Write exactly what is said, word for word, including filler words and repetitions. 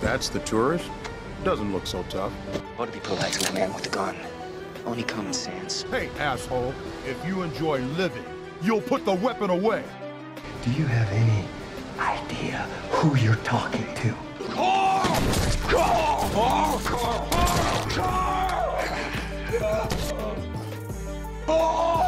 That's the tourist? Doesn't look so tough. Ought to be polite to a man with a gun. Only common sense. Hey, asshole, if you enjoy living, you'll put the weapon away. Do you have any idea who you're talking to? Oh!